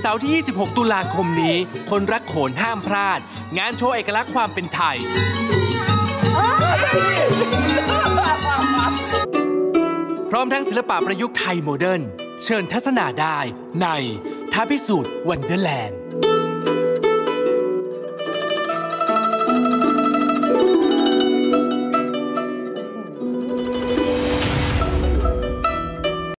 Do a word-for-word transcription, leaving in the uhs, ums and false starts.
าร์ที่ ยี่สิบหก ตุลาคมนี้คนรักโขนห้ามพลาดงานโชว์เอกลักษณ์ความเป็นไทยพร้อมทั้งศิลปะประยุกต์ไทยโมเดิร์นเชิญทัศนาได้ในท้าพิสูจน์วันเดอร์แลนด์